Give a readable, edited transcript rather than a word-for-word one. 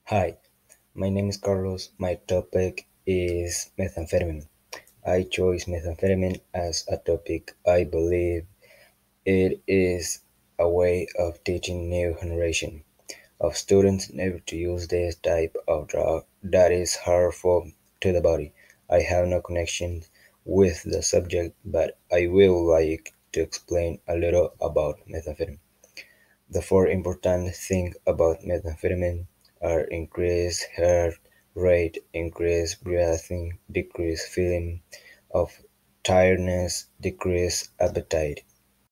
Hi, my name is Carlos. My topic is methamphetamine. I chose methamphetamine as a topic. I believe it is a way of teaching new generation of students never to use this type of drug that is harmful to the body. I have no connection with the subject, but I will like to explain a little about methamphetamine. The four important things about methamphetamine are increased heart rate, increased breathing, decreased feeling of tiredness, decreased appetite.